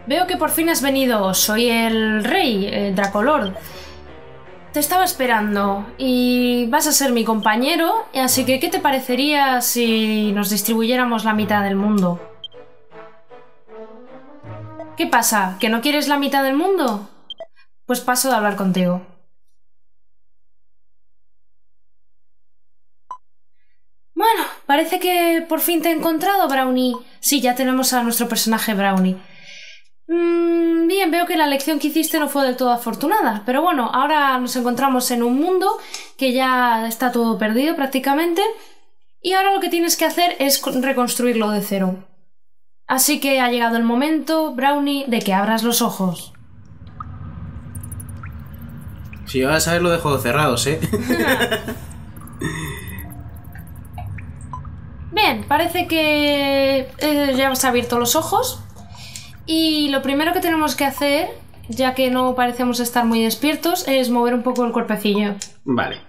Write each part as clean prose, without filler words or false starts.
veo que por fin has venido. Soy el rey, el Dracolord. Te estaba esperando y vas a ser mi compañero, así que ¿qué te parecería si nos distribuyéramos la mitad del mundo? ¿Qué pasa? ¿Que no quieres la mitad del mundo? Pues paso de hablar contigo. Bueno, parece que por fin te he encontrado, Brownie. Sí, ya tenemos a nuestro personaje Brownie. Bien, veo que la elección que hiciste no fue del todo afortunada, pero bueno, ahora nos encontramos en un mundo que ya está todo perdido prácticamente y ahora lo que tienes que hacer es reconstruirlo de cero. Así que ha llegado el momento, Brownie, de que abras los ojos. Si vas a ver, lo dejo cerrados, ¿eh? Bien, parece que ya has abierto los ojos. Y lo primero que tenemos que hacer, ya que no parecemos estar muy despiertos, es mover un poco el cuerpecillo. Vale.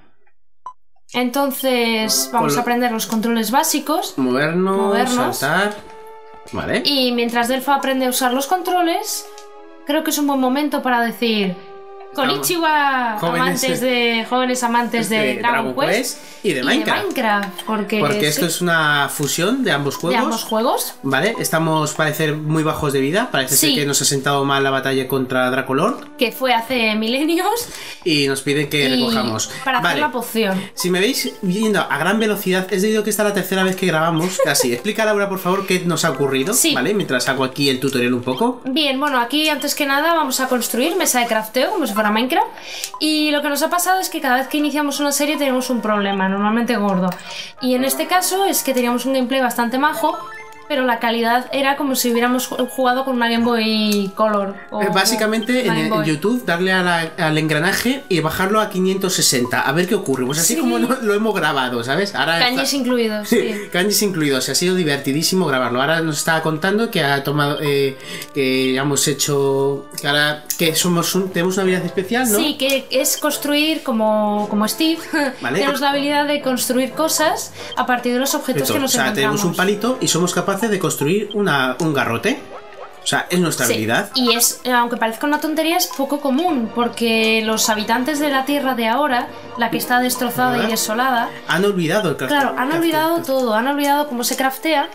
Entonces vamos a aprender los controles básicos. Movernos, saltar... Vale. Y mientras Delpha aprende a usar los controles, creo que es un buen momento para decir... Konnichiwa, jóvenes amantes de Dragon Quest y de Minecraft. Porque esto es una fusión de ambos juegos. Vale, estamos, parece, muy bajos de vida. Parece ser que nos ha sentado mal la batalla contra Dracolord. Que fue hace milenios. Y nos piden que recojamos. Para hacer la poción. Si me veis yendo a gran velocidad, es debido a que esta es la tercera vez que grabamos. Casi. Explica, Laura, por favor, qué nos ha ocurrido. ¿Vale? Mientras hago aquí el tutorial un poco. Bien, bueno, aquí antes que nada vamos a construir mesa de crafteo, como si fuera Minecraft, y lo que nos ha pasado es que cada vez que iniciamos una serie tenemos un problema, normalmente gordo, y en este caso es que teníamos un gameplay bastante majo, pero la calidad era como si hubiéramos jugado con una Game Boy Color. Básicamente en YouTube darle al engranaje y bajarlo a 560, a ver qué ocurre. Pues así como lo hemos grabado, ¿sabes? Kanjis incluidos. Sí. Kanjis incluidos, ha sido divertidísimo grabarlo. Ahora nos está contando que ha tomado, que hemos hecho, que ahora que tenemos una habilidad especial, ¿no? Sí, que es construir como Steve. ¿Vale? Tenemos la habilidad de construir cosas a partir de los objetos que nos encontramos. Tenemos un palito y somos capaces de construir un garrote. O sea, es nuestra habilidad. Y es, aunque parezca una tontería, es poco común, porque los habitantes de la Tierra de ahora, la que está destrozada y desolada, han olvidado el crafteo. Claro, han olvidado todo, han olvidado cómo se craftea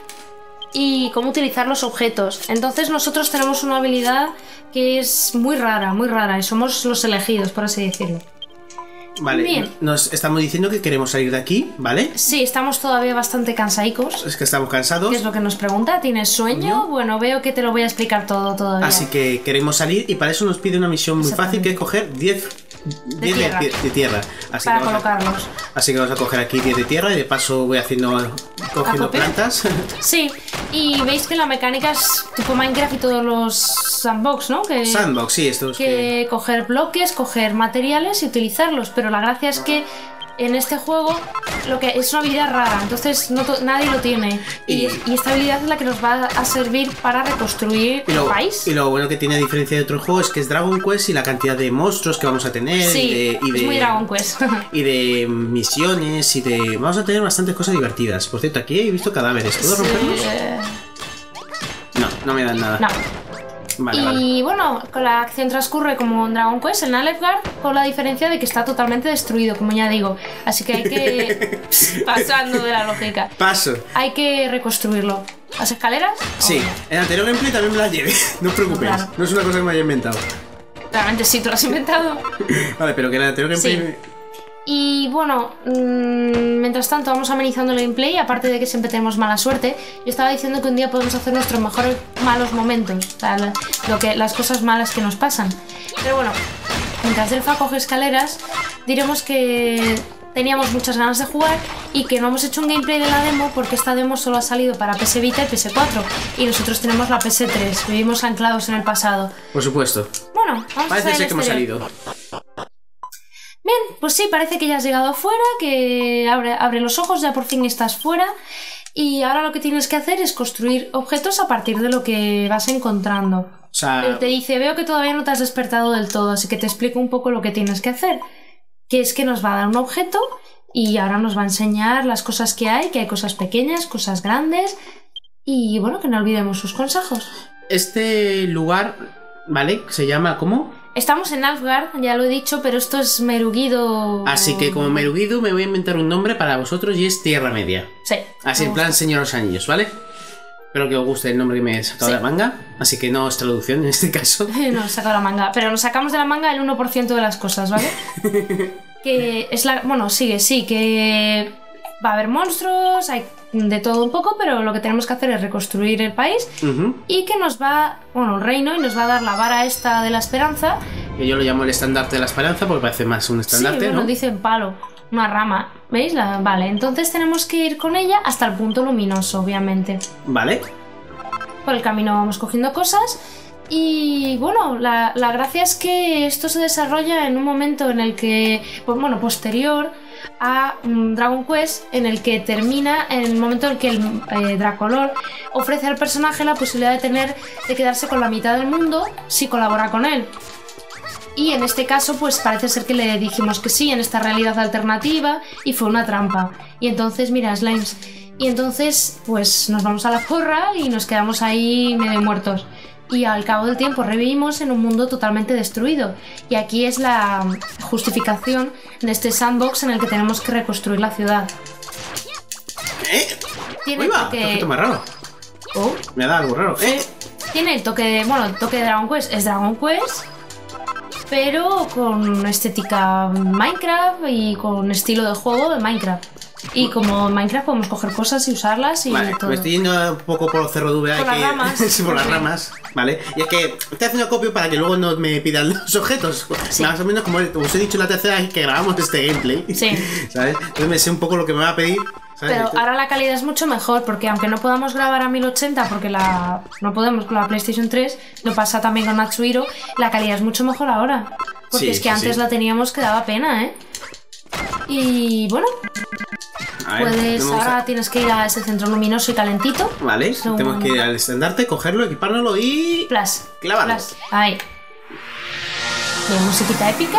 y cómo utilizar los objetos. Entonces nosotros tenemos una habilidad que es muy rara, y somos los elegidos, por así decirlo. Vale, bien. Nos estamos diciendo que queremos salir de aquí, ¿vale? Sí, estamos todavía bastante cansaicos. Es que estamos cansados. ¿Qué es lo que nos pregunta? ¿Tienes sueño? Bueno, veo que te lo voy a explicar todo todavía. Así que queremos salir y para eso nos pide una misión muy fácil, que es coger 10 de tierra. Así para colocarlos. Así que vamos a coger aquí 10 de tierra y de paso voy cogiendo plantas. Sí, y veis que la mecánica es tipo Minecraft y todos los sandbox, ¿no? Sandbox, sí, estos que coger bloques, coger materiales y utilizarlos, pero la gracia es que en este juego lo que es una habilidad rara, entonces nadie lo tiene y esta habilidad es la que nos va a servir para reconstruir el país. Y lo bueno que tiene, a diferencia de otros juegos, es que es Dragon Quest y la cantidad de monstruos que vamos a tener. Sí, es muy Dragon Quest. Y de misiones vamos a tener bastantes cosas divertidas. Por cierto, aquí he visto cadáveres. ¿Puedo romperlos? No me dan nada. No. Vale. Bueno, la acción transcurre como en Dragon Quest, en Nalfgaard, con la diferencia de que está totalmente destruido, como ya digo. Así que hay que... pasando de la lógica. Hay que reconstruirlo. ¿Las escaleras? Sí, en el anterior gameplay también me las llevé. No os preocupéis, claro. No es una cosa que me haya inventado. Realmente sí, tú lo has inventado. Vale, pero que en el anterior gameplay... Sí. Y bueno, mientras tanto vamos amenizando el gameplay, aparte de que siempre tenemos mala suerte. Yo estaba diciendo que un día podemos hacer nuestros mejores malos momentos, o sea, las cosas malas que nos pasan. Pero bueno, mientras Delpha coge escaleras, diremos que teníamos muchas ganas de jugar y que no hemos hecho un gameplay de la demo porque esta demo solo ha salido para PS Vita y PS4 y nosotros tenemos la PS3, vivimos anclados en el pasado. Por supuesto. Bueno, vamos Parece ser que hemos salido. Bien, pues sí, parece que ya has llegado afuera, que abre los ojos, ya por fin estás fuera. Y ahora lo que tienes que hacer es construir objetos a partir de lo que vas encontrando. O sea... Pero te dice, veo que todavía no te has despertado del todo, así que te explico un poco lo que tienes que hacer. Que es que nos va a dar un objeto y ahora nos va a enseñar las cosas que hay cosas pequeñas, cosas grandes... Y bueno, que no olvidemos sus consejos. este lugar, ¿vale? Se llama, ¿cómo? Estamos en Alfgard, ya lo he dicho, pero esto es Merugido. Así que como Merugido me voy a inventar un nombre para vosotros y es Tierra Media. Sí. Así en plan Señor de los Anillos, ¿vale? Espero que os guste el nombre que me he sacado de la manga. Así que no es traducción en este caso. Nos he sacado la manga. Pero nos sacamos de la manga el 1% de las cosas, ¿vale? Que es la... Bueno, sigue, sí, que va a haber monstruos, hay de todo un poco, pero lo que tenemos que hacer es reconstruir el país y que nos va... Bueno, el reino, y nos va a dar la vara esta de la esperanza. Que yo lo llamo el estandarte de la esperanza porque parece más un estandarte, sí, bueno, ¿no? dicen palo, una rama. ¿Veis? Vale, entonces tenemos que ir con ella hasta el punto luminoso, obviamente. Vale. Por el camino vamos cogiendo cosas y bueno, la gracia es que esto se desarrolla en un momento en el que, pues, bueno, posterior a Dragon Quest, en el que termina en el momento en el que el Dracolor ofrece al personaje la posibilidad de quedarse con la mitad del mundo si colabora con él. Y en este caso, pues parece ser que le dijimos que sí en esta realidad alternativa y fue una trampa. Y entonces, mira, Slimes. Y entonces, pues nos vamos a la porra y nos quedamos ahí medio muertos. Y al cabo del tiempo revivimos en un mundo totalmente destruido. Y aquí es la justificación de este sandbox en el que tenemos que reconstruir la ciudad. Tiene ¡Uy, va! toque... Un poquito más raro. Oh. Me ha dado algo raro. Sí. Tiene el toque de... Bueno, el toque de Dragon Quest es Dragon Quest, pero con estética Minecraft y con estilo de juego de Minecraft. Y como en Minecraft podemos coger cosas y usarlas y vale, todo. me estoy yendo un poco por los cerros de VA. Por las ramas. Sí, por las ramas. Vale. Y es que estoy haciendo copio para que luego no me pidan los objetos. Sí. Más o menos como os he dicho la tercera vez que grabamos este gameplay. Sí. ¿Sabes? Entonces me sé un poco lo que me va a pedir. ¿Sabes? Pero ahora la calidad es mucho mejor, porque aunque no podamos grabar a 1080 porque no podemos con la PlayStation 3, lo pasa también con Natsuhiro, la calidad es mucho mejor ahora. Porque Sí, es que sí, antes sí. la teníamos que daba pena, ¿eh? Y bueno, A ver, puedes, vamos ahora tienes que ir a ese centro luminoso y calentito. Vale, Según- tenemos que ir al estandarte, cogerlo, equipárnoslo y... Plas. Clávalo. Plas. Ahí. Bien, musiquita épica.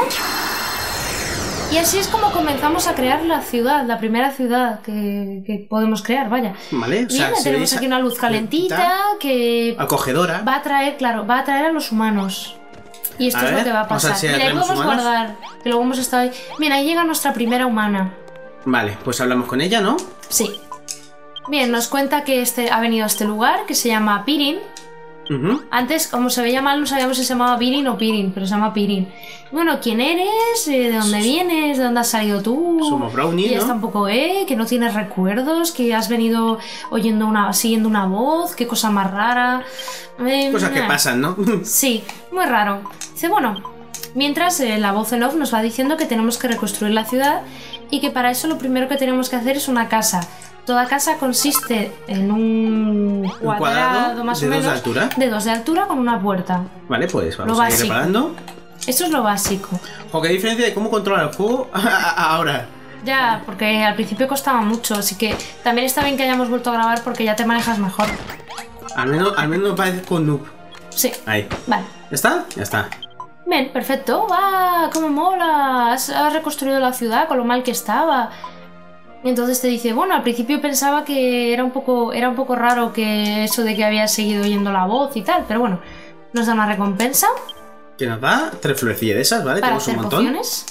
Y así es como comenzamos a crear la ciudad, la primera ciudad que podemos crear, vaya. Vale, o sea, Bien, si tenemos veis aquí una luz calentita que acogedora. va a atraer, claro, va a atraer a los humanos. Y esto A es lo ver, que va a vamos a ver pasar. si Mira, ahí atraemos podemos humanos. guardar, que luego hemos estado ahí. Mira, ahí llega nuestra primera humana. Vale, pues hablamos con ella, ¿no? Sí. Bien, nos cuenta que ha venido a este lugar, que se llama Pirin. Antes, como se veía mal, no sabíamos si se llamaba Pirin o Pirin, pero se llama Pirin. Bueno, ¿quién eres? ¿De dónde vienes? ¿De dónde has salido tú? Somos Brownie, Y ya ¿no? está un poco, que no tienes recuerdos, que has venido siguiendo una voz, qué cosa más rara. Cosas que pasan, ¿no? Sí, muy raro. Dice, bueno, mientras la voz en off nos va diciendo que tenemos que reconstruir la ciudad y que para eso lo primero que tenemos que hacer es una casa. Toda casa consiste en un cuadrado más o de 2 menos de altura. de 2 de altura con una puerta. Vale, pues vamos Lo a ir básico. reparando. Esto es lo básico. O qué diferencia de cómo controlar el juego ahora. Ya, porque al principio costaba mucho, así que también está bien que hayamos vuelto a grabar porque ya te manejas mejor. Al menos me parece con noob. Sí, Ahí. vale. ¿Ya está? Ya está. Bien, perfecto. ¡Va! ¡Cómo mola! Has reconstruido la ciudad con lo mal que estaba. Y entonces te dice, bueno, al principio pensaba que era un poco raro que eso de que habías seguido oyendo la voz y tal, pero bueno, nos da una recompensa Que nos da 3 florecillas de esas, ¿vale? para Tenemos hacer un montón. pociones.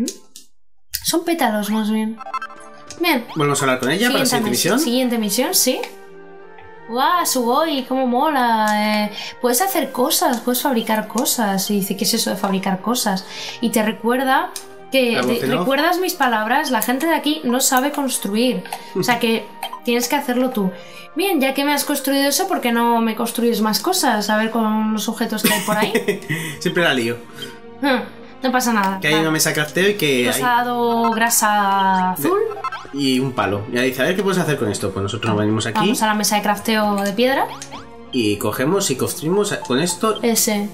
Son pétalos más bien. Bien. Volvemos a hablar con ella para la siguiente misión. Siguiente misión, sí. ¡Guau, Sugoi! ¡Cómo mola! Puedes hacer cosas, puedes fabricar cosas. Y dice, ¿qué es eso de fabricar cosas? Y te recuerda que... ¿Recuerdas mis palabras? La gente de aquí no sabe construir. O sea que tienes que hacerlo tú. Bien, ya que me has construido eso, ¿por qué no me construyes más cosas? A ver con los objetos que hay por ahí. Siempre la lío. No pasa nada. Que hay una mesa de crafteo y que Nos hay... ha dado grasa azul. Y un palo. Y ahí dice, a ver qué puedes hacer con esto. Pues nosotros nos venimos aquí Vamos a la mesa de crafteo de piedra. y cogemos y construimos con esto Ese.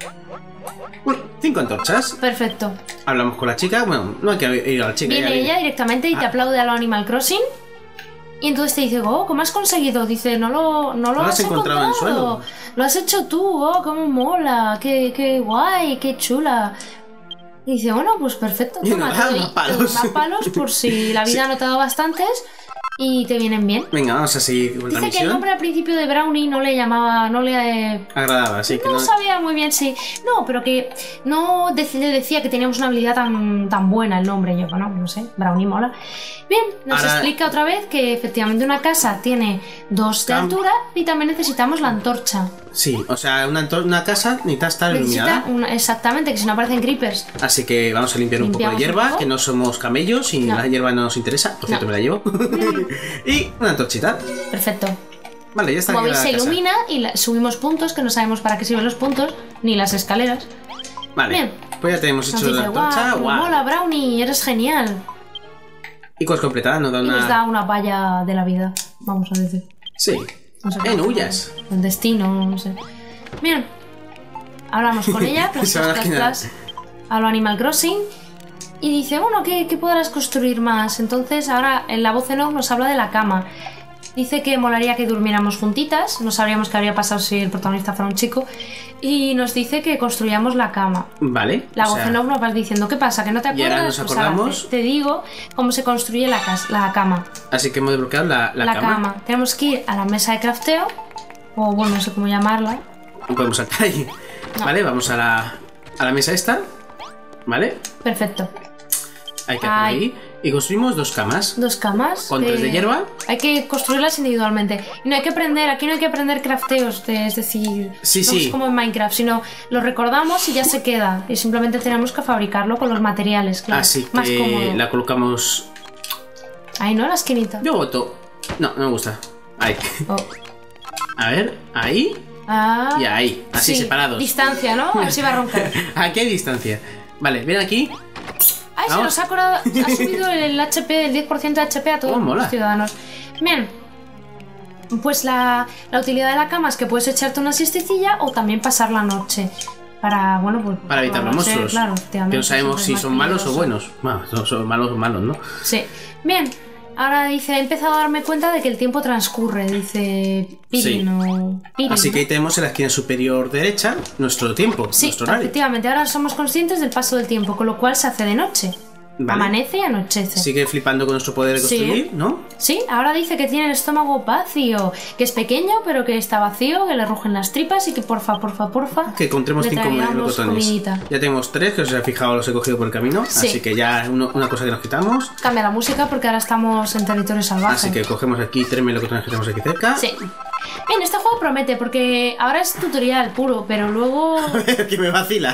5 antorchas. Perfecto. Hablamos con la chica. Bueno, no hay que ir a la chica. Viene ella directamente y te aplaude a lo Animal Crossing. Y entonces te dice, oh, ¿cómo has conseguido? Dice, no lo has encontrado en el suelo. Lo has hecho tú, oh, cómo mola, qué guay, qué chula. Y dice, bueno, pues perfecto. Y Toma, nos da te doy más palos. más palos por si la vida no te ha dado bastantes. y te vienen bien. Venga, vamos a seguir con la Dice que el misión. nombre al principio de Brownie no le llamaba, no le... Agradaba, sí. Que no sabía muy bien si... No, pero que no le decía que teníamos una habilidad tan buena el nombre. Yo, bueno, no sé, Brownie mola. Bien, nos Ahora- explica otra vez que efectivamente una casa tiene 2 de altura y también necesitamos la antorcha. Sí, o sea, una casa necesita estar iluminada. Exactamente, que si no aparecen creepers. Así que vamos a limpiar un poco de Limpiamos un hierba, poco. que no somos camellos y No. la hierba no nos interesa. Por cierto, No. me la llevo. Y una antorchita. Perfecto. Vale, ya está. Como aquí veis la se casa. ilumina y subimos puntos, que no sabemos para qué sirven los puntos, ni las escaleras. Vale, Bien. pues ya tenemos Nos hecho la dice, antorcha. guau, Guau. mola Brownie, eres genial. Y cosa completada, nos da Y nos una. da una valla de la vida, vamos a decir. Sí. No sé En cómo- huyas. El destino, no sé. Bien. Hablamos con ella, pues, Se van a girar. a lo Animal Crossing. Y dice, bueno, ¿qué podrás construir más? Entonces ahora en la voz en off nos habla de la cama. Dice que molaría que durmiéramos juntitas. No sabríamos qué habría pasado si el protagonista fuera un chico. Y nos dice que construyamos la cama. Vale. La o voz sea, en off nos va diciendo, ¿qué pasa? ¿Que no te Y acuerdas? ahora nos Pues ahora acordamos. te digo cómo se construye la cama. Así que hemos desbloqueado la cama. Tenemos que ir a la mesa de crafteo. O bueno, no sé cómo llamarla. No podemos saltar ahí. No. Vale, vamos a la mesa esta. Vale. Perfecto. Hay que hacer Ay. ahí. Y construimos 2 camas. 2 camas. Con 3 de hierba. Hay que construirlas individualmente. Y no hay que aprender, aquí no hay que aprender crafteos, es decir, Sí, no sí. es como en Minecraft, sino lo recordamos y ya se queda. Y simplemente tenemos que fabricarlo con los materiales, claro. Así Más que cómodo. la colocamos. Ahí, ¿no? La esquinita. Yo voto. No, no me gusta. Ahí. Oh. A ver, ahí Ah, y ahí. Así sí. separados. Distancia, ¿no? Así va a roncar. Aquí hay distancia. Vale, ven aquí. Ay, se Vamos. nos ha subido el HP, el 10% de HP a todos Oh, mola. los ciudadanos. Bien. Pues la utilidad de la cama es que puedes echarte una siestecilla o también pasar la noche. Para, bueno, pues... Para evitar los no sé, monstruos. claro, Que no sabemos si es son más malos o peligroso. buenos. Bueno, no son malos o malos, ¿no? Sí. Bien. Ahora dice, he empezado a darme cuenta de que el tiempo transcurre. Dice Pirin Sí. o Pirin, Así ¿no? que ahí tenemos en la esquina superior derecha nuestro tiempo, Sí, nuestro horario. efectivamente. Ahora somos conscientes del paso del tiempo, con lo cual se hace de noche. Vale. Amanece y anochece. Sigue flipando con nuestro poder de Sí. construir, ¿no? Sí, ahora dice que tiene el estómago vacío, que es pequeño, pero que está vacío, que le rugen las tripas y que porfa. Que encontremos le 5 traigamos melocotones. comidita. Ya tenemos 3, que os he fijado, los he cogido por el camino. Sí. Así que ya una cosa que nos quitamos. Cambia la música porque ahora estamos en territorio salvaje. Así que cogemos aquí 3 melocotones que tenemos aquí cerca. Sí. Bien, este juego promete porque ahora es tutorial puro, pero luego que me vacila.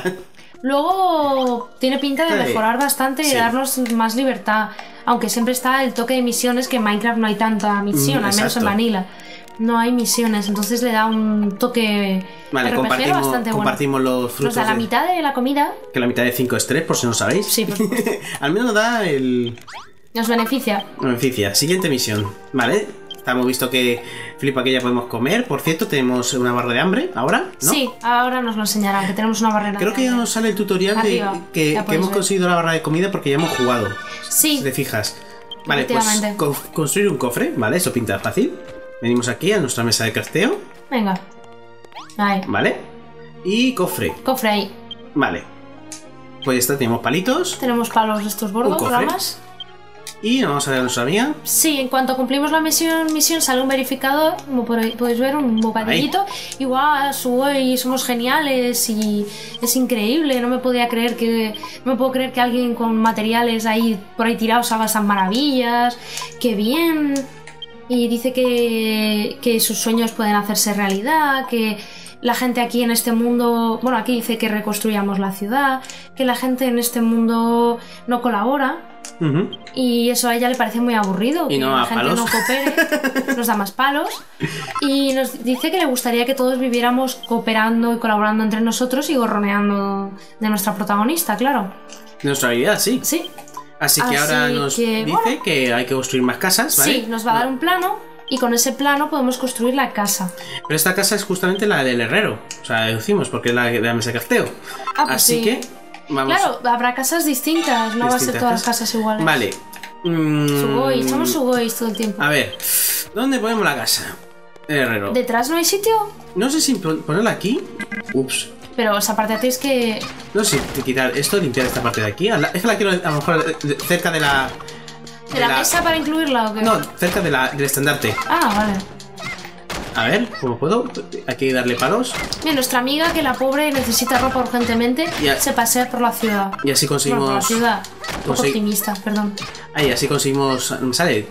luego tiene pinta de Sí. mejorar bastante y Sí. darnos más libertad. Aunque siempre está el toque de misiones, que en Minecraft no hay tanta misión, al menos en exacto. Vanilla. No hay misiones, entonces le da un toque Vale, RPG compartimos, bastante bueno. compartimos los frutos. Nos da la de- mitad de la comida. Que la mitad de 5 es 3, por si no sabéis. Sí, por supuesto. Al menos nos da el. Nos beneficia. Beneficia. Siguiente misión. Vale. Hemos visto que flipa que ya podemos comer. Por cierto, tenemos una barra de hambre ahora, ¿no? Sí, ahora nos lo enseñarán, que tenemos una barrera. Creo que ya de- nos sale el tutorial Arriba, de que ya podéis hemos ver. conseguido la barra de comida porque ya hemos jugado. Sí, Si te fijas. Vale, pues Efectivamente. construir un cofre, ¿vale? Eso pinta fácil. Venimos aquí a nuestra mesa de crafteo, venga. Ahí, ¿vale? Y cofre, cofre ahí. vale. Pues ya está, tenemos palitos. Tenemos palos estos gordos, cofre. ramas. Y vamos a ver a nuestra amiga. Sí, en cuanto cumplimos la misión sale un verificador, como podéis ver, un bocadillito. Igual, somos geniales y es increíble. No me puedo creer que alguien con materiales ahí por ahí tirados haga esas maravillas. ¡Qué bien! Y dice que sus sueños pueden hacerse realidad, que la gente aquí en este mundo... Bueno, aquí dice que reconstruyamos la ciudad, que la gente en este mundo no colabora. Ujú. Y eso a ella le parece muy aburrido, Y que no la a gente palos. no coopere, nos da más palos. Y nos dice que le gustaría que todos viviéramos cooperando y colaborando entre nosotros y gorroneando de nuestra protagonista, claro. Nuestra habilidad, sí. Sí, Así que ahora Así nos que, dice bueno. que hay que construir más casas, ¿vale? sí, nos va a dar un plano y con ese plano podemos construir la casa. Pero esta casa es justamente la del herrero. O sea, deducimos, porque es la de la mesa de crafteo. Ah, pues Así sí. que vamos. Claro, habrá casas distintas, no va a ser Distintas todas las casas. casas iguales. Vale. Sugoi, somos Sugois todo el tiempo. A ver, ¿dónde ponemos la casa? El herrero. ¿Detrás no hay sitio? No sé si ponerla aquí. Ups. Pero esa parte tienes que... No sé si quitar esto, limpiar esta parte de aquí. Es que la quiero a lo mejor cerca de ¿De la mesa para incluirla o qué? No, cerca del estandarte. Ah, vale. A ver, ¿cómo puedo? Hay que darle palos. Bien, nuestra amiga, que la pobre necesita ropa urgentemente, se pasea por la ciudad. Y así conseguimos... Bueno, por la ciudad. Un poco optimista, perdón. Ahí, así conseguimos... Sale...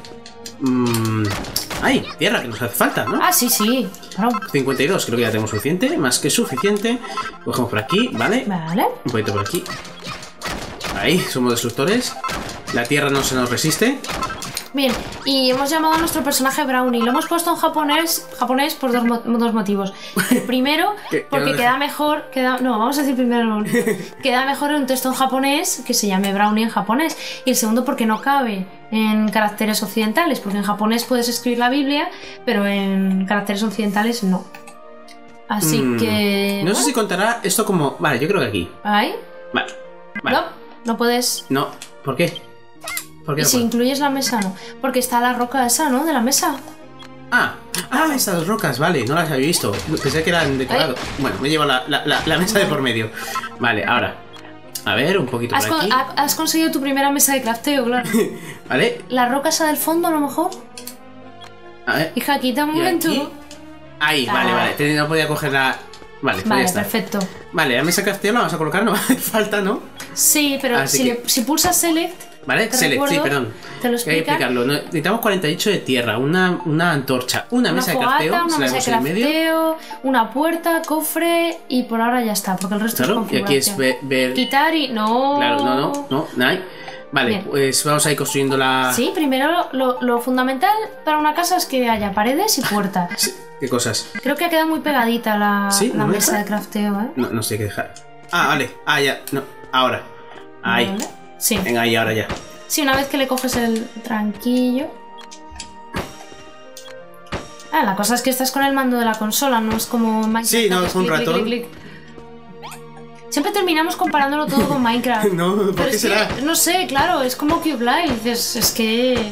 Ay, tierra, que nos hace falta, ¿no? Ah, sí, claro. 52, creo que ya tenemos suficiente. Más que suficiente. Cogemos por aquí, ¿vale? Vale. Un poquito por aquí. Ahí, somos destructores. La tierra no se nos resiste. Bien, y hemos llamado a nuestro personaje Brownie. Lo hemos puesto en japonés por dos motivos. El primero, porque queda mejor... No, vamos a decir primero... Queda mejor en un texto en japonés que se llame Brownie en japonés. Y el segundo, porque no cabe en caracteres occidentales. Porque en japonés puedes escribir la Biblia, pero en caracteres occidentales no. Así que... No sé si contará esto como... Vale, yo creo que aquí. ¿Ahí? Vale. No puedes... No, ¿por qué? Y si incluyes la mesa, no. Porque está la roca esa, ¿no? De la mesa. Estas rocas, vale, no las había visto. Pensé que eran decorado. Bueno, me llevo la mesa de por medio. Vale, ahora. A ver, un poquito por aquí. Has conseguido tu primera mesa de crafteo, claro. Vale. La roca esa del fondo, a lo mejor. A ver. Hija, quita un momento. Ahí, vale. No podía coger la... Vale, pues ya está. Perfecto. Vale, la mesa de crafteo la vamos a colocar, no hace falta, ¿no? Sí, pero si pulsas Select... Vale, Select, sí, perdón. Te lo Hay que explican. explicarlo. Necesitamos 48 de tierra, una antorcha, una mesa de crafteo, una mesa de crafteo, una puerta, cofre y por ahora ya está, porque el resto es configuración. Y aquí es ver... Quitar y... No. Claro, no. Vale, bien. Pues vamos a ir construyendo la... Sí, primero lo fundamental para una casa es que haya paredes y puertas. Sí. ¿Qué cosas? Creo que ha quedado muy pegadita la mesa de crafteo, ¿eh? No sé qué dejar. Vale. Ya. No. Ahora. Ahí. Vale. Sí. Venga, ahí, ahora ya. Sí, una vez que le coges el tranquillo. La cosa es que estás con el mando de la consola, no es como Minecraft. Sí, no, es un ratón. Clic. Siempre terminamos comparándolo todo con Minecraft. No, ¿por qué será? No sé, claro, es como Cube Life, es que...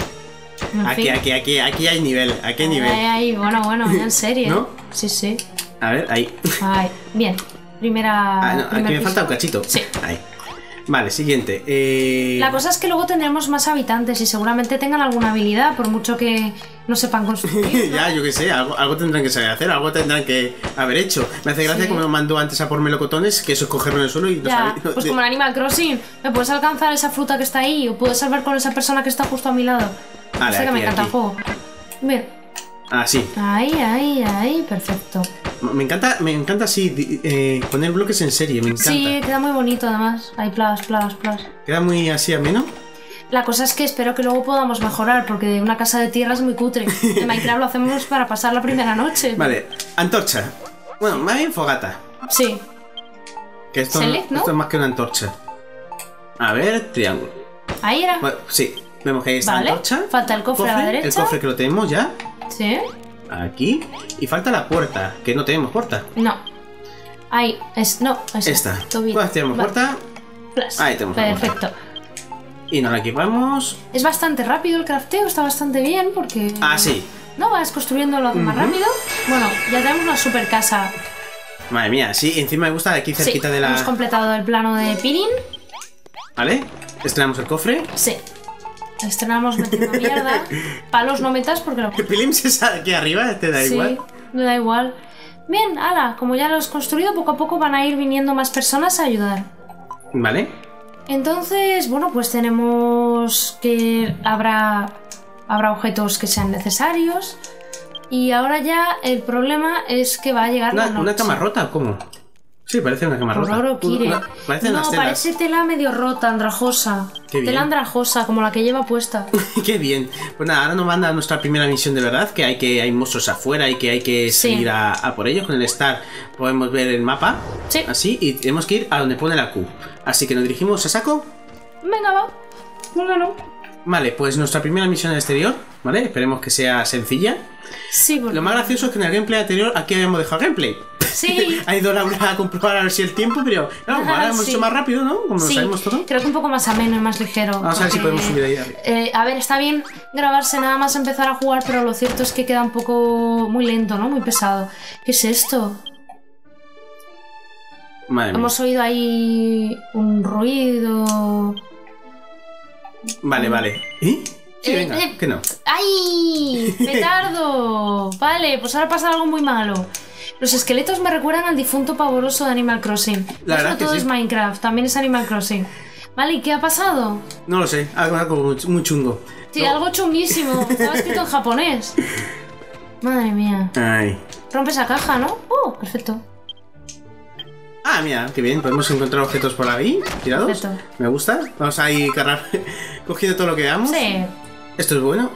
Aquí hay nivel, aquí hay nivel. Ahí, bueno, en serio. ¿No? Sí. A ver, ahí. Bien, primera... aquí me falta un cachito. Sí. Ahí. Vale, siguiente. La cosa es que luego tendremos más habitantes y seguramente tengan alguna habilidad, por mucho que no sepan construir, ¿no? Ya, yo qué sé, algo tendrán que saber hacer, algo tendrán que haber hecho. Me hace gracia como me mandó antes a por melocotones, que eso es cogerlo en el suelo y no sabía. Pues como en Animal Crossing, ¿me puedes alcanzar esa fruta que está ahí? ¿O puedes salvar con esa persona que está justo a mi lado? Vale, que me encanta el juego. Bien. Sí. Ahí, perfecto. Me encanta así, poner bloques en serie, me encanta. Sí, queda muy bonito además. Hay plas. Queda muy así ameno. La cosa es que espero que luego podamos mejorar, porque una casa de tierra es muy cutre. En Minecraft lo hacemos para pasar la primera noche. Vale, antorcha. Bueno, más bien fogata. Sí. Que esto, Select, ¿no? Esto es más que una antorcha. A ver, triángulo. Ahí era. Bueno, sí, vemos que ahí está la antorcha. Falta el cofre a la derecha. El cofre que lo tenemos ya. Sí. Aquí. Y falta la puerta, que no tenemos puerta. No. Ahí, no, esta. Pues tenemos puerta. Ahí tenemos la puerta. Perfecto. Y nos la equipamos. Es bastante rápido el crafteo, está bastante bien porque... Sí. No, vas construyéndolo más rápido. Bueno, ya tenemos una super casa. Madre mía, sí, encima me gusta de aquí cerquita de la... hemos completado el plano de Pirin. Vale, estrenamos el cofre. Sí. Estrenamos metiendo mierda. Palos no metas porque lo... Pilim se sale aquí arriba, te da igual. Sí, me da igual. Bien, como ya lo has construido, poco a poco van a ir viniendo más personas a ayudar. Vale. Entonces, bueno, pues tenemos que habrá objetos que sean necesarios. Y ahora ya el problema es que va a llegar la noche. ¿Una cama rota? ¿Cómo? Sí, parece una cama rota. Parece tela medio rota, andrajosa. Tela andrajosa, como la que lleva puesta. Qué bien. Pues nada, ahora nos manda nuestra primera misión de verdad, que hay monstruos afuera y que hay que seguir a por ellos. Con el Star podemos ver el mapa. Sí. Así, y tenemos que ir a donde pone la Q. Así que nos dirigimos a saco. Venga, va. Bueno. Vale, pues nuestra primera misión al exterior, ¿vale? Esperemos que sea sencilla. Sí, porque... Lo más gracioso es que en el gameplay anterior aquí habíamos dejado gameplay. Sí. Ha ido Laura a comprobar a ver si el tiempo, pero claro, ahora hemos hecho más rápido, ¿no? Como lo sabemos todo. Creo que un poco más ameno y más ligero. Vamos a ver si podemos subir ahí arriba. A ver, está bien grabarse nada más empezar a jugar, pero lo cierto es que queda un poco muy lento, ¿no? Muy pesado. ¿Qué es esto? Madre mía. Hemos oído ahí un ruido... Vale, vale. ¿Eh? Sí, venga, que no. ¡Ay! ¡Petardo! Vale, pues ahora pasa algo muy malo. Los esqueletos me recuerdan al difunto pavoroso de Animal Crossing. La verdad no que todo sí. es Minecraft, también es Animal Crossing. Vale, ¿y qué ha pasado? No lo sé, algo muy chungo. Sí, No. algo chunguísimo. Estaba escrito en japonés. Madre mía. Ay. Rompe esa caja, ¿no? Oh, perfecto. Ah, mira, qué bien, podemos encontrar objetos por ahí, tirados. Perfecto. Me gusta. Vamos a ir cogiendo todo lo que veamos. Sí. Esto es bueno.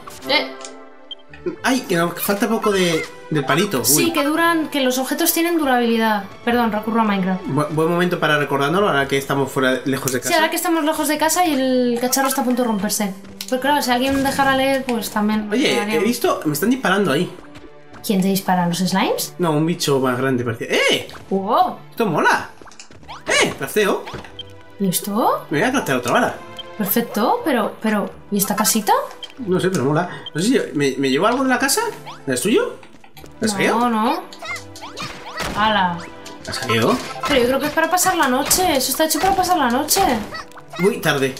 Ay, que nos falta poco del palito. Uy. Sí, que los objetos tienen durabilidad. Perdón, recurro a Minecraft. Buen momento para recordárnoslo ahora que estamos fuera, lejos de casa. Sí, ahora que estamos lejos de casa y el cacharro está a punto de romperse. Pues claro, si alguien dejara leer, pues también... Oye, he haríamos. visto, me están disparando ahí. ¿Quién te dispara? ¿Los slimes? No, un bicho más grande parecía. ¡Eh! ¡Wow! Esto mola. Crafeo. ¿Y esto? Me voy a craftear otra vara. Perfecto, pero... ¿Y esta casita? No sé, pero mola. No sé si me llevo algo de la casa. ¿Es tuyo? ¿Has salido? No. ¡Hala! ¿Has salido? Pero yo creo que es para pasar la noche. Eso está hecho para pasar la noche. Uy, tarde.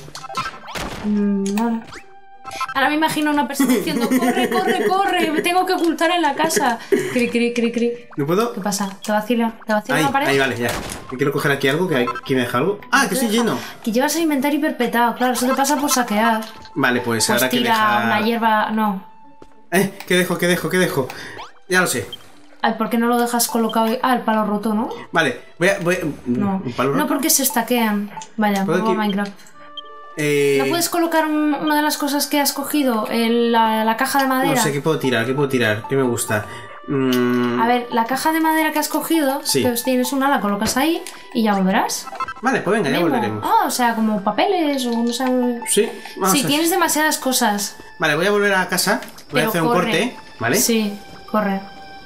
Vale. Ahora me imagino a una persona diciendo corre, me tengo que ocultar en la casa. Cri. ¿No puedo? ¿Qué pasa? ¿Te vacila Ahí, la pared? ahí, vale, ya. Me quiero coger aquí algo, que aquí me deja algo. ¡Ah, que estoy lleno! Que llevas el inventario hiperpetado, claro, eso te pasa por saquear. Vale, pues Pues ahora que tira deja... una hierba... No. ¿Qué dejo? Ya lo sé. Ay, ¿por qué no lo dejas colocado? El palo roto, ¿no? Vale, voy a... No. ¿Un palo No, roto? porque se estaquean. Vaya, ¿Puedo vuelvo a aquí? Minecraft. ¿No puedes colocar una de las cosas que has cogido en la caja de madera? No sé, ¿qué puedo tirar? ¿Qué me gusta? A ver, la caja de madera que has cogido, Sí. pues tienes una, la colocas ahí y ya volverás. Vale, pues venga, ya Memo. volveremos. Ah, o sea, como papeles o no sé. Sí, vamos Sí, a... tienes demasiadas cosas. Vale, voy a volver a casa. Voy a Pero hacer un corre. corte, ¿vale? Sí, corre.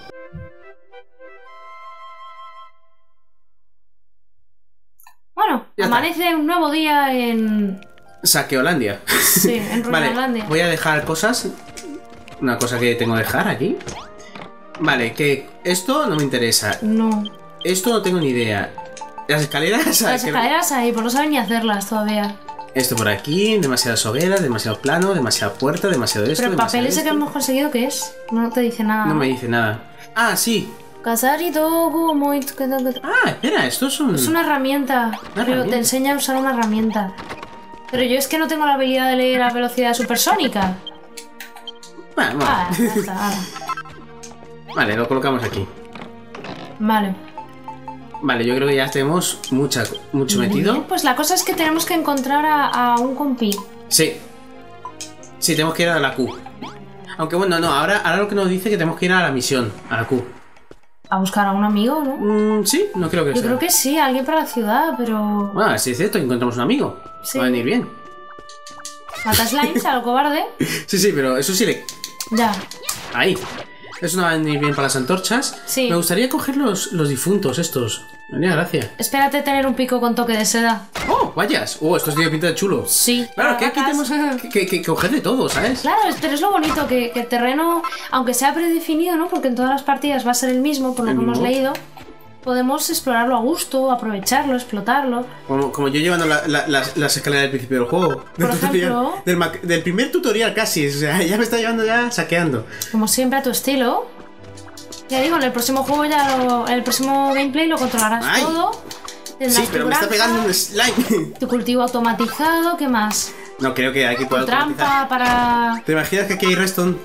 Bueno, Ya está. amanece un nuevo día en... Saqueolandia. Sí, en Vale, Ruinalandia. voy a dejar cosas. Una cosa que tengo que dejar aquí. Vale, que esto no me interesa. No. Esto no tengo ni idea. Las escaleras. Las escaleras ahí, pues no saben ni hacerlas todavía. Esto por aquí, demasiadas hogueras, demasiado plano, demasiada puerta, demasiado esto. Pero el papel demasiado ese que esto. hemos conseguido, ¿qué es? No te dice nada. No me dice nada. Ah, sí. Casarito, muy... Ah, espera, estos son. Es una herramienta. Pero herramienta. te enseña a usar una herramienta. Pero yo es que no tengo la habilidad de leer a velocidad supersónica. Bueno, Ah, ya está, ahora. Vale, lo colocamos aquí. Vale. Vale, yo creo que ya tenemos mucho Muy metido. bien, pues la cosa es que tenemos que encontrar a un compi. Sí. Sí, tenemos que ir a la Q. Aunque bueno, no, ahora lo que nos dice es que tenemos que ir a la misión, a la Q. A buscar a un amigo, ¿no? Sí, no creo que Yo sea. creo que sí, alguien para la ciudad, pero... Ah, sí es cierto, encontramos un amigo. Sí. Va a venir bien. Mata slimes a lo cobarde. Sí, pero eso sí le... Ya. Ahí. Eso no va a venir bien para las antorchas. Sí. Me gustaría coger los difuntos estos. Me haría gracia. Espérate tener un pico con toque de seda. ¡Oh, vayas! ¡Oh, estos tienen pinta de chulos! Sí. Claro, que aquí vacas. tenemos que coger de todo, ¿sabes? Claro, pero es lo bonito que el terreno, aunque sea predefinido, ¿no? Porque en todas las partidas va a ser el mismo, por lo El que hemos mismo. leído, podemos explorarlo a gusto, aprovecharlo, explotarlo. Como yo llevando las escaleras del principio del juego. Por ejemplo. Del primer tutorial casi. O sea, ya me está llevando ya saqueando. Como siempre, a tu estilo. Ya digo, en el próximo juego en el próximo gameplay lo controlarás Ay. todo. Tendrás Sí, tu pero me está granja, pegando un slime. tu cultivo automatizado, ¿qué más? No creo que aquí Tu pueda automatizar. trampa para... ¿Te imaginas que aquí hay redstone?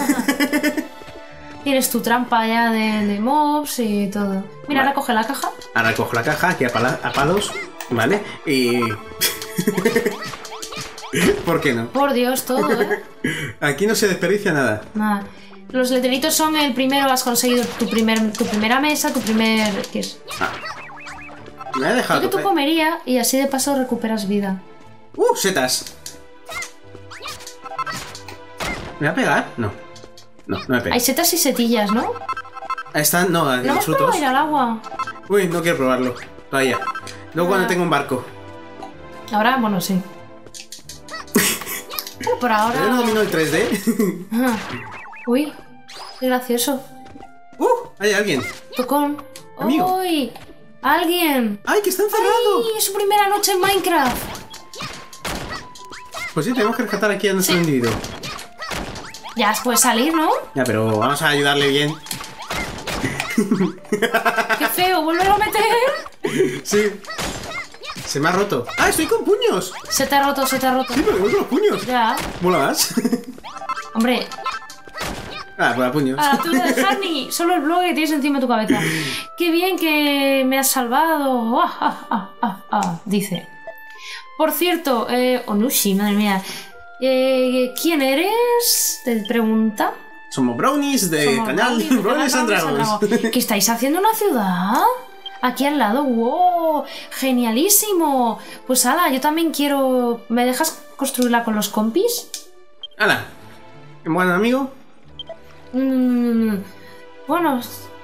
Tienes tu trampa ya de mobs y todo. Mira, Vale. ahora coge la caja. Ahora cojo la caja aquí a palos, ¿vale? Y... ¿Por qué no? Por Dios, todo, ¿eh? Aquí no se desperdicia nada. Nada. Los letreritos son el primero, has conseguido tu primera mesa, tu primer... ¿Qué es? Me ha dejado... Lo que tú comerías y así de paso recuperas vida. Setas. ¿Me va a pegar? No. No me pega. Hay setas y setillas, ¿no? Ahí están, no, ¿No los hemos probado frutos. ir al agua? Uy, no quiero probarlo. Todavía. Luego cuando tenga un barco. Ahora, bueno, sí. Pero por ahora... Yo no domino el 3D. Ajá. Uy, qué gracioso. Hay alguien. Tocón. Amigo. ¡Uy! ¡Alguien! ¡Ay, que está encerrado! ¡Ay! Es su primera noche en Minecraft. Pues sí, tenemos que rescatar aquí a nuestro individuo. Ya puedes salir, ¿no? Ya, pero vamos a ayudarle bien. ¡Qué feo! ¡Vuelve a meter! Sí. Se me ha roto. ¡Ah, estoy con puños! Se te ha roto, se te ha roto. Sí, pero voy con los puños. Ya. Mola más. Hombre. Ah, por los puños. Ah, tú no dejas ni solo el blog que tienes encima de tu cabeza. ¡Qué bien que me has salvado! Dice. Por cierto, Onushi, madre mía. ¿Quién eres? Te pregunta. Somos brownies de Somos canal brownies de Brownies and Dragons. ¿Qué estáis haciendo en una ciudad? Aquí al lado, wow, genialísimo. Pues ala, yo también quiero. ¿Me dejas construirla con los compis? ¡Hala! ¿Buen amigo? Bueno,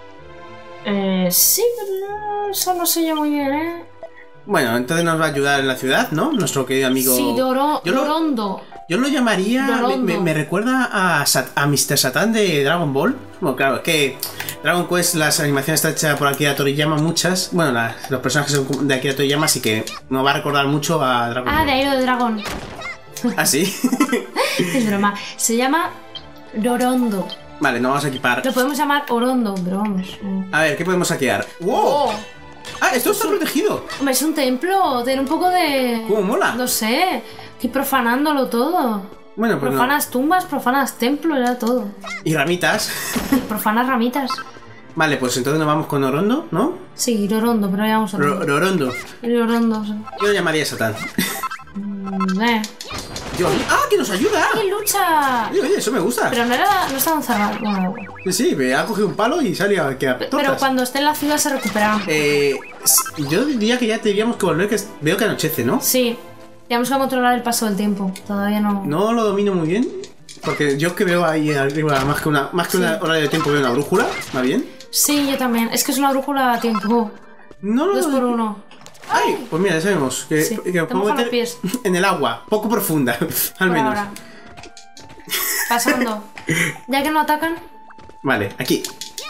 sí, pero eso no sé yo muy bien, ¿eh? Bueno, entonces nos va a ayudar en la ciudad, ¿no? Nuestro querido amigo... Sí, Dorondo. Yo lo llamaría... Dorondo. Me recuerda a Mr. Satan de Dragon Ball. Bueno, claro, es que Dragon Quest, las animaciones están hechas por Akira Toriyama, muchas. Bueno, los personajes son de Akira Toriyama, así que nos va a recordar mucho a Dragon Ball. De Airo de Dragón. ¿Ah, sí? Es broma. Se llama Dorondo. Vale, nos vamos a equipar. Lo podemos llamar Orondo, pero vamos. A ver, ¿qué podemos saquear? ¡Wow! Oh. ¡Ah, esto está protegido! Hombre, es un templo, tiene un poco de... ¿Cómo mola? No sé, estoy profanándolo todo. Bueno, pues profanas tumbas, profanas templos, ya todo. Y ramitas. Profanas ramitas. Vale, pues entonces nos vamos con Orondo, ¿no? Sí, Rorondo, pero ya vamos a Rorondo. Rorondo, sí. Yo lo llamaría Satán. Yo. ¡Ah, que nos ayuda! ¡Qué lucha! Oye, eso me gusta. Pero no estaba encerrado. Bueno, Sí, me ha cogido un palo y sale a que pero cuando esté en la ciudad se recuperará. Yo diría que ya tendríamos que volver, que veo que anochece, ¿no? Sí, tenemos que controlar el paso del tiempo. Todavía no. No lo domino muy bien. Porque yo que veo ahí arriba, más que una hora de tiempo, veo una brújula, ¿va bien? Sí, yo también. Es que es una brújula a tiempo. No, 2x1. Ay, pues mira, ya sabemos que, Sí, que te puedo mojan los meter pies. en el agua, poco profunda, al menos. Ahora. Pasando. Ya que no atacan. Vale, aquí.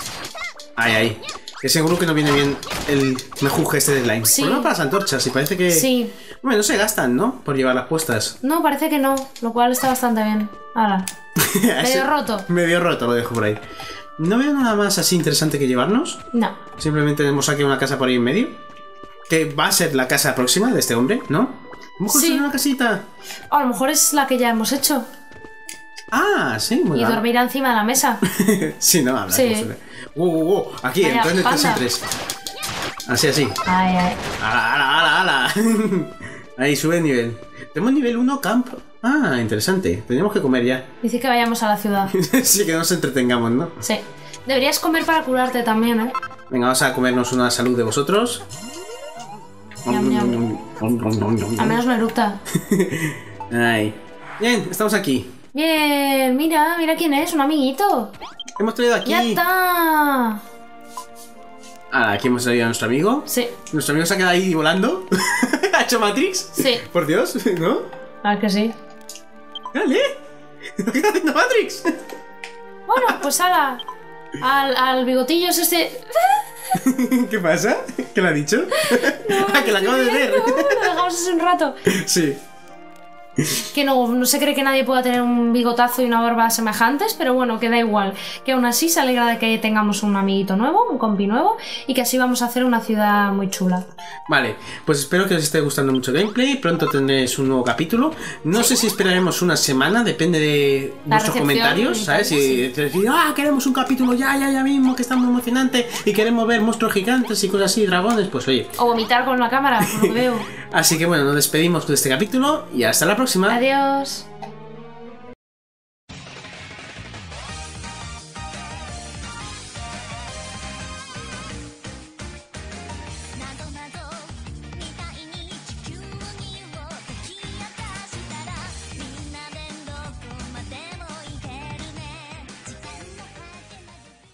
Ahí. Que seguro que no viene bien el mejuje este de slime. Sí. Por lo menos para las antorchas, y parece que... Sí. Bueno, no se gastan, ¿no? Por llevarlas puestas. No, parece que no. Lo cual está bastante bien. Ahora. Medio roto. Medio roto, lo dejo por ahí. No veo nada más así interesante que llevarnos. No. Simplemente tenemos aquí una casa por ahí en medio. Que va a ser la casa próxima de este hombre, ¿no? Hemos construido una casita. A lo mejor es la que ya hemos hecho. Ah, sí, muy Y bien. dormirá encima de la mesa. Sí, no, habla. Sí. Aquí, Vaya, entonces de 3 en panda. 3. Así. Ay. ¡Ala! Ahí, sube de nivel. Tenemos nivel 1 camp. Ah, interesante. Tenemos que comer ya. Dice que vayamos a la ciudad. Sí, que nos entretengamos, ¿no? Sí. Deberías comer para curarte también, ¿eh? Venga, vamos a comernos una salud de vosotros. Ñam, ñam. Al menos no eructa. Ay. Bien, estamos aquí. Bien, mira quién es, un amiguito. Hemos traído aquí... ¡Ya está! Ah, aquí hemos traído a nuestro amigo. Sí, Nuestro amigo se ha quedado ahí volando. ¿Ha hecho Matrix? sí, Por Dios, ¿no? claro que sí. ¡Dale! ¿Qué está haciendo Matrix? Bueno, pues ala. Al bigotillo es este. ¿Qué pasa? ¿Qué le ha dicho? Que la acabo de ver. Lo dejamos hace un rato. Sí. Que no se cree que nadie pueda tener un bigotazo y una barba semejantes, pero bueno, que da igual. Que aún así se alegra de que tengamos un amiguito nuevo, un compi nuevo, y que así vamos a hacer una ciudad muy chula. Vale, pues espero que os esté gustando mucho el gameplay. Pronto tendréis un nuevo capítulo. No sé si esperaremos una semana, depende de vuestros recepción comentarios, y ¿sabes? tal, Si decís, queremos un capítulo ya mismo, que está muy emocionante, y queremos ver monstruos gigantes y cosas así, dragones, pues oye. O vomitar con la cámara, por lo que veo. Así que bueno, nos despedimos de este capítulo y hasta la próxima. Adiós.